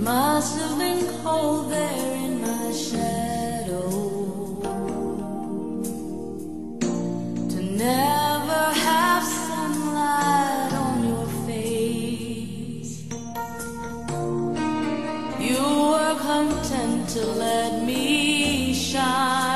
must have been cold there in my shadow, to never have sunlight on your face. You were content to let me shine.